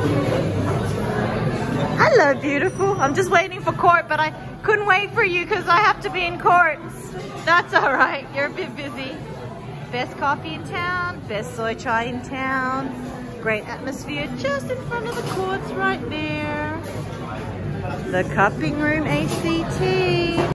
Hello, beautiful. I'm just waiting for court, but I couldn't wait for you because I have to be in court. That's all right. You're a bit busy. Best coffee in town, best soy chai in town. Great atmosphere just in front of the courts right there. The cupping room ACT.